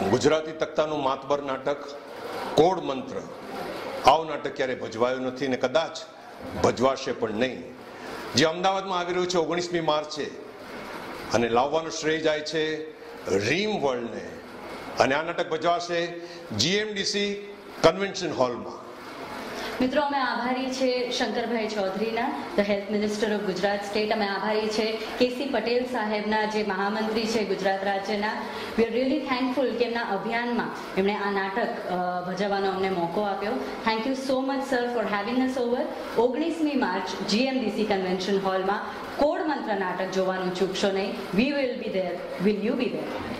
ગુજરાતી તખ્તાનું માતબર નાટક કોડ મંત્ર, આવું નાટક ક્યારે ભજવાયું નથી ને કદાચ ભજવાશે પણ નહીં. જે અમદાવાદમાં આવી રહ્યું છે 19મી માર્ચે, અને લાવવાનું શ્રેય જાય છે રીમ વર્લ્ડને. અને આ નાટક ભજવાશે જીએમડીસી કન્વેન્શન હોલમાં. મિત્રો, અમે આભારી છે શંકરભાઈ ચૌધરીના, the health minister of Gujarat state. અમે આભારી છે કેસી પટેલ સાહેબના, જે મહામંત્રી છે ગુજરાત રાજ્યના. વી આર રિયલી થેન્કફુલ કે એમના અભિયાનમાં એમણે આ નાટક ભજવવાનો અમને મોકો આપ્યો. Thank you so much sir for having us over. 19મી માર્ચ જીએમડીસી કન્વેન્શન હોલમાં કોડ મંત્ર નાટક જોવાનું ચૂકશો નહીં. We will be there. Will you be there?